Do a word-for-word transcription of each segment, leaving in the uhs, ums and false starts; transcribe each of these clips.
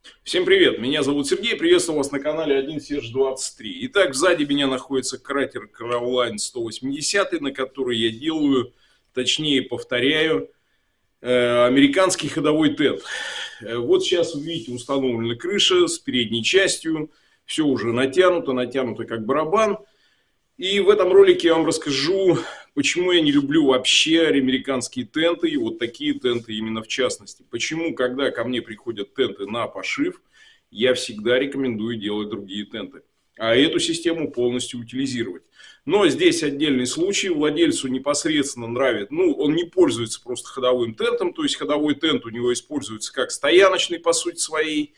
Всем привет, меня зовут Сергей, приветствую вас на канале один Серж двадцать три. Итак, сзади меня находится кратер Crowline сто восемьдесят, на который я делаю, точнее повторяю, э, американский ходовой тент. Э, вот сейчас вы видите, установлена крыша с передней частью, все уже натянуто, натянуто как барабан. И в этом ролике я вам расскажу, почему я не люблю вообще американские тенты, и вот такие тенты именно в частности. Почему, когда ко мне приходят тенты на пошив, я всегда рекомендую делать другие тенты, а эту систему полностью утилизировать. Но здесь отдельный случай, владельцу непосредственно нравится, ну, он не пользуется просто ходовым тентом, то есть ходовой тент у него используется как стояночный по сути своей.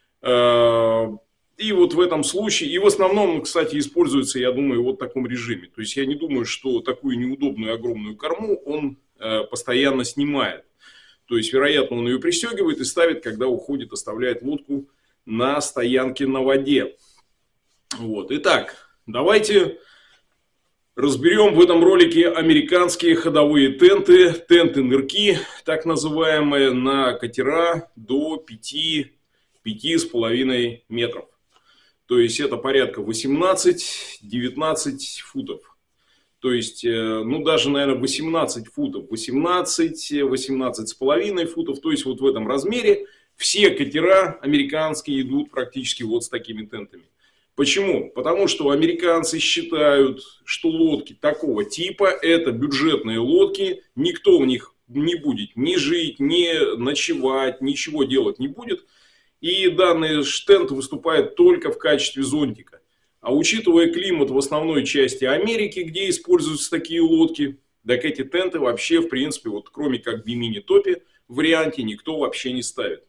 И вот в этом случае, и в основном, кстати, используется, я думаю, вот в таком режиме. То есть я не думаю, что такую неудобную огромную корму он э, постоянно снимает. То есть, вероятно, он ее пристегивает и ставит, когда уходит, оставляет лодку на стоянке на воде. Вот. Итак, давайте разберем в этом ролике американские ходовые тенты, тенты-нырки, так называемые, на катера до пяти-пяти с половиной метров. То есть это порядка восемнадцать-девятнадцать футов. То есть, ну даже, наверное, восемнадцать футов, восемнадцать-восемнадцать с половиной футов. То есть вот в этом размере все катера американские идут практически вот с такими тентами. Почему? Потому что американцы считают, что лодки такого типа это бюджетные лодки. Никто в них не будет ни жить, ни ночевать, ничего делать не будет. И данный тент выступает только в качестве зонтика. А учитывая климат в основной части Америки, где используются такие лодки, так эти тенты вообще, в принципе, вот кроме как в бимини-топе варианте, никто вообще не ставит.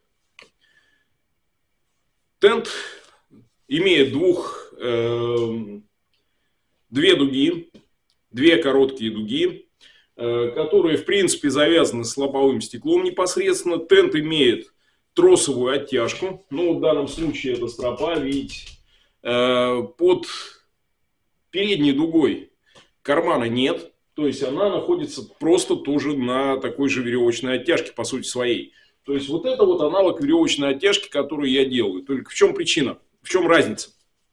Тент имеет двух, э, две дуги, две короткие дуги, э, которые, в принципе, завязаны с лобовым стеклом непосредственно. Тент имеет тросовую оттяжку, ну в данном случае это стропа, видите, под передней дугой кармана нет, то есть она находится просто тоже на такой же веревочной оттяжке по сути своей. То есть вот это вот аналог веревочной оттяжки, которую я делаю. Только в чем причина, в чем разница?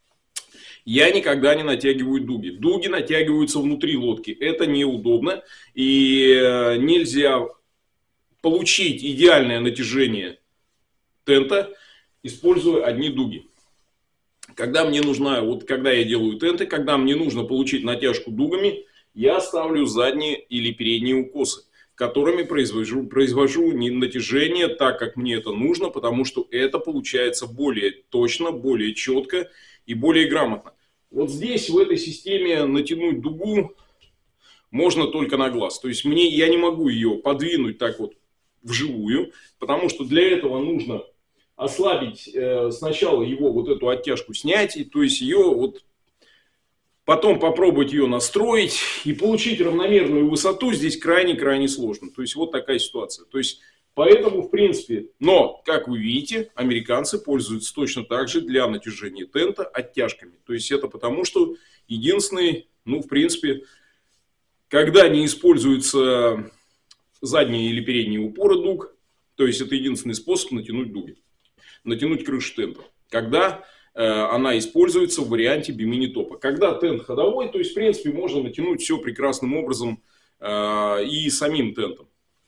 Я никогда не натягиваю дуги. Дуги натягиваются внутри лодки, это неудобно и нельзя получить идеальное натяжение тента, используя одни дуги. Когда мне нужна, вот когда я делаю тенты, когда мне нужно получить натяжку дугами, я ставлю задние или передние укосы, которыми произвожу, произвожу натяжение так, как мне это нужно, потому что это получается более точно, более четко и более грамотно. Вот здесь, в этой системе, натянуть дугу можно только на глаз. То есть мне, я не могу ее подвинуть так вот вживую, потому что для этого нужно ослабить э, сначала его вот эту оттяжку снять, и, то есть ее вот потом попробовать ее настроить и получить равномерную высоту здесь крайне-крайне сложно. То есть вот такая ситуация. То есть поэтому в принципе, но как вы видите, американцы пользуются точно так же для натяжения тента оттяжками. То есть это потому, что единственный, ну в принципе, когда не используются задние или передние упоры дуг, то есть это единственный способ натянуть дуги. Натянуть крышу тента, когда э, она используется в варианте бимини-топа. Когда тент ходовой, то есть, в принципе, можно натянуть все прекрасным образом э, и самим тентом.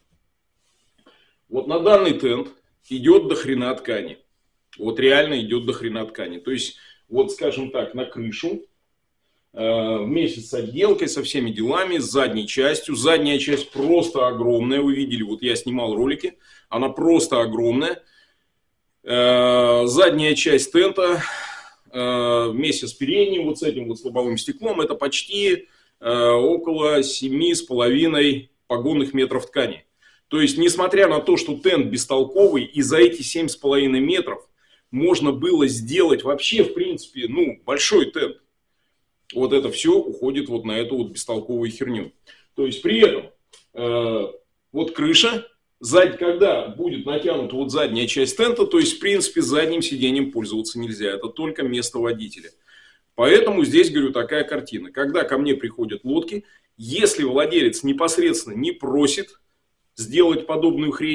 Вот на данный тент идет до хрена ткани. Вот реально идет до хрена ткани. То есть, вот скажем так, на крышу э, вместе с отделкой, со всеми делами, с задней частью. Задняя часть просто огромная. Вы видели, вот я снимал ролики. Она просто огромная. Задняя часть тента вместе с передним, вот с этим вот лобовым стеклом, это почти около семи с половиной погонных метров ткани. То есть, несмотря на то, что тент бестолковый, и за эти семь с половиной метров можно было сделать вообще, в принципе, ну, большой тент. Вот это все уходит вот на эту вот бестолковую херню. То есть, при этом, э, вот крыша, сзади, когда будет натянута вот задняя часть тента, то есть, в принципе, задним сиденьем пользоваться нельзя. Это только место водителя. Поэтому здесь, говорю, такая картина. Когда ко мне приходят лодки, если владелец непосредственно не просит сделать подобную хрень,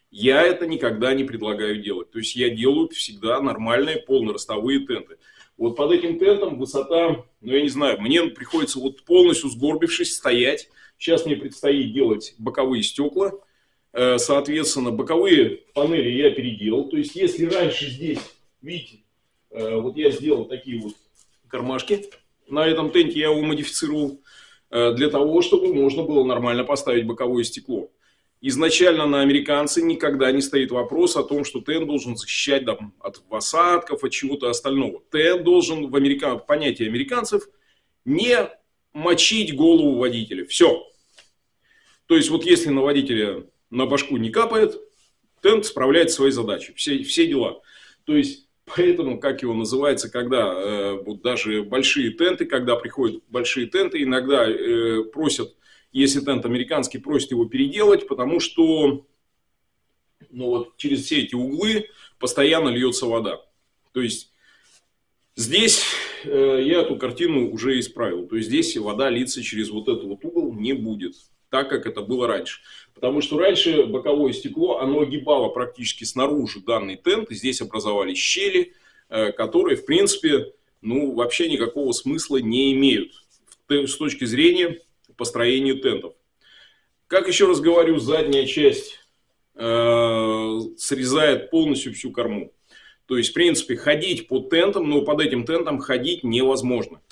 Я это никогда не предлагаю делать. То есть я делаю всегда нормальные полноростовые тенты. Вот под этим тентом высота, ну я не знаю, мне приходится вот полностью сгорбившись стоять. Сейчас мне предстоит делать боковые стекла. Соответственно, боковые панели я переделал. То есть если раньше здесь, видите, вот я сделал такие вот кармашки. На этом тенте я его модифицировал для того, чтобы можно было нормально поставить боковое стекло. Изначально на американце никогда не стоит вопрос о том, что тент должен защищать там, от осадков, от чего-то остального. Тент должен в американ... понятии американцев не мочить голову водителя. Все. То есть вот если на водителя на башку не капает, тент справляет свои задачи, все, все дела. То есть поэтому, как его называется, когда э, вот даже большие тенты, когда приходят большие тенты, иногда э, просят, если тент американский, просят его переделать, потому что ну, вот, через все эти углы постоянно льется вода. То есть здесь э, я эту картину уже исправил. То есть здесь вода литься через вот этот вот угол не будет, так как это было раньше. Потому что раньше боковое стекло, оно огибало практически снаружи данный тент. И здесь образовались щели, э, которые, в принципе, ну, вообще никакого смысла не имеют с точки зрения построения тентов. Как еще раз говорю, задняя часть э, срезает полностью всю корму. То есть, в принципе, ходить по тентам, но под этим тентом ходить невозможно.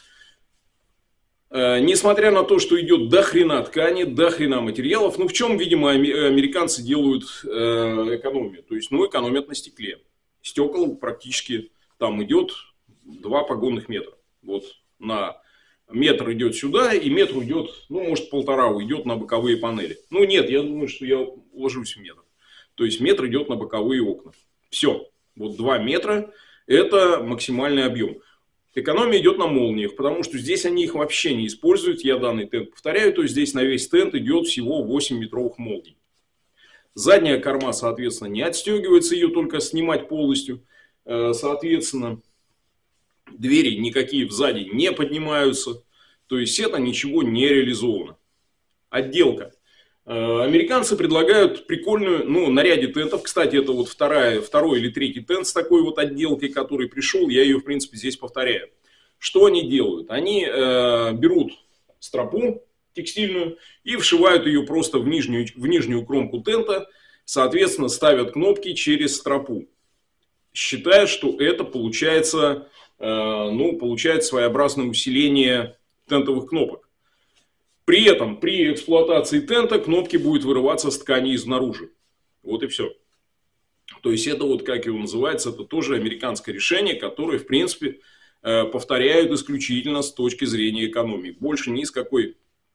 Э, несмотря на то, что идет до хрена ткани, до хрена материалов, ну в чем, видимо, американцы делают э, экономию? То есть, ну, экономят на стекле. Стекол практически там идет два погонных метра. Вот на метр идет сюда, и метр идет, ну, может, полтора уйдет на боковые панели. Ну, нет, я думаю, что я уложусь в метр. То есть, метр идет на боковые окна. Все. Вот два метра – это максимальный объем. Экономия идет на молниях, потому что здесь они их вообще не используют. Я данный тент повторяю, то есть, здесь на весь тент идет всего восемь метровых молний. Задняя корма, соответственно, не отстегивается, ее только снимать полностью. Соответственно, двери никакие сзади не поднимаются. То есть, это ничего не реализовано. Отделка. Американцы предлагают прикольную, ну, на ряде тентов. Кстати, это вот вторая, второй или третий тент с такой вот отделкой, который пришел. Я ее, в принципе, здесь повторяю. Что они делают? Они э, берут стропу текстильную и вшивают ее просто в нижнюю, в нижнюю кромку тента. Соответственно, ставят кнопки через стропу. Считают, что это получается, э, ну, получается своеобразное усиление тентовых кнопок. При этом, при эксплуатации тента, кнопки будут вырываться с ткани изнаружи. Вот и все. То есть, это вот, как его называется, это тоже американское решение, которое, в принципе, повторяют исключительно с точки зрения экономии. Больше ни с какой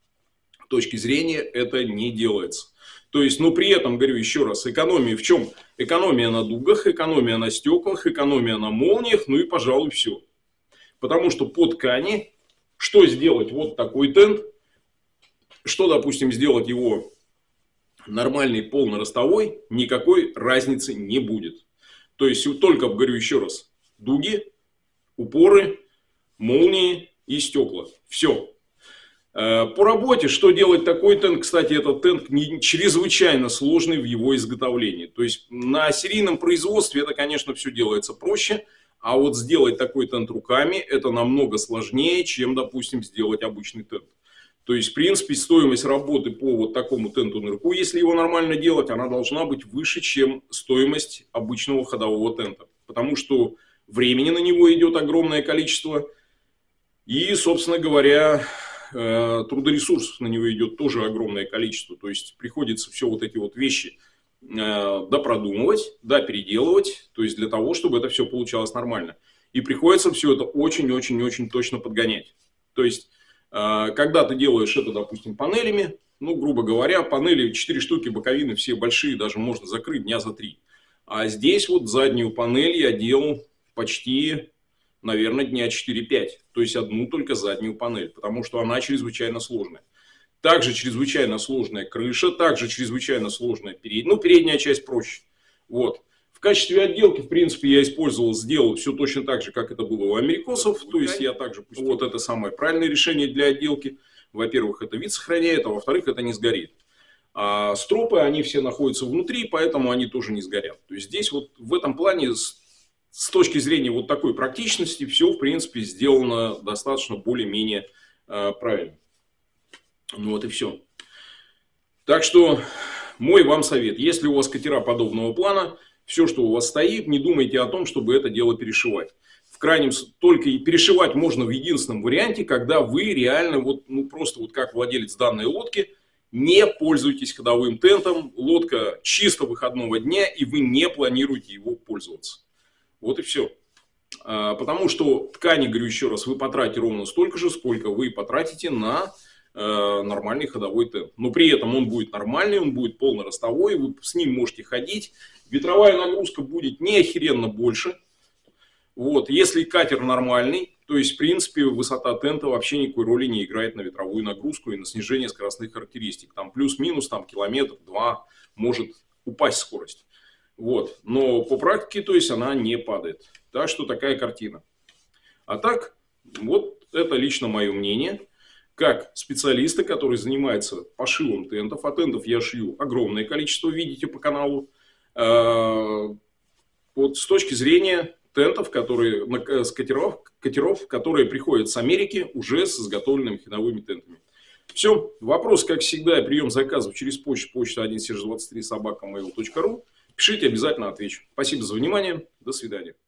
точки зрения это не делается. То есть, но при этом, говорю еще раз, экономия в чем? Экономия на дугах, экономия на стеклах, экономия на молниях, ну и, пожалуй, все. Потому что по ткани, что сделать вот такой тент, что, допустим, сделать его нормальный полноростовой, никакой разницы не будет. То есть, только, говорю еще раз, дуги, упоры, молнии и стекла. Все. По работе, что делать такой тент? Кстати, этот тент чрезвычайно сложный в его изготовлении. То есть, на серийном производстве это, конечно, все делается проще. А вот сделать такой тент руками, это намного сложнее, чем, допустим, сделать обычный тент. То есть, в принципе, стоимость работы по вот такому тенту-нырку, если его нормально делать, она должна быть выше, чем стоимость обычного ходового тента. Потому что времени на него идет огромное количество. И, собственно говоря, трудоресурсов на него идет тоже огромное количество. То есть, приходится все вот эти вот вещи допродумывать, допеределывать. То есть, для того, чтобы это все получалось нормально. И приходится все это очень-очень-очень точно подгонять. То есть, когда ты делаешь это, допустим, панелями, ну, грубо говоря, панели четыре штуки, боковины все большие, даже можно закрыть дня за три. А здесь вот заднюю панель я делал почти, наверное, дня четыре-пять. То есть, одну только заднюю панель, потому что она чрезвычайно сложная. Также чрезвычайно сложная крыша, также чрезвычайно сложная передняя. Ну, передняя часть проще. Вот. В качестве отделки, в принципе, я использовал, сделал все точно так же, как это было у америкосов. То есть, я также пустил. Вот это самое правильное решение для отделки. Во-первых, это вид сохраняет, а во-вторых, это не сгорит. А стропы, они все находятся внутри, поэтому они тоже не сгорят. То есть здесь вот в этом плане с, с точки зрения вот такой практичности все, в принципе, сделано достаточно более-менее э, правильно. Ну вот и все. Так что мой вам совет. Если у вас катера подобного плана, все, что у вас стоит, не думайте о том, чтобы это дело перешивать. В крайнем только и перешивать можно в единственном варианте, когда вы реально, вот, ну просто вот как владелец данной лодки, не пользуетесь ходовым тентом, лодка чисто выходного дня, и вы не планируете его пользоваться. Вот и все. Потому что ткани, говорю еще раз, вы потратите ровно столько же, сколько вы потратите на нормальный ходовой тент. Но при этом он будет нормальный, он будет полноростовой, вы с ним можете ходить. Ветровая нагрузка будет не охеренно больше. Вот. Если катер нормальный, то есть, в принципе, высота тента вообще никакой роли не играет на ветровую нагрузку и на снижение скоростных характеристик. Там плюс-минус, там километр, два может упасть скорость. Вот. Но по практике, то есть, она не падает. Так что такая картина. А так, вот это лично мое мнение. Как специалиста, который занимается пошивом тентов, а тентов я шью огромное количество, видите по каналу. Вот с точки зрения тентов, которые, с катеров, катеров, которые приходят с Америки уже с изготовленными ходовыми тентами. Все. Вопрос, как всегда, прием заказов через почту, почта один серж двадцать три собака мейл точка ру. Пишите, обязательно отвечу. Спасибо за внимание. До свидания.